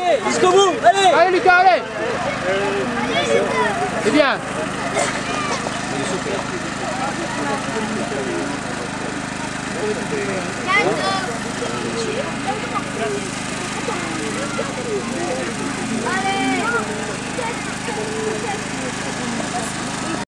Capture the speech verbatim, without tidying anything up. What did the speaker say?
Allez, jusqu'au bout, allez. Allez Lucas, allez. C'est bien. Allez.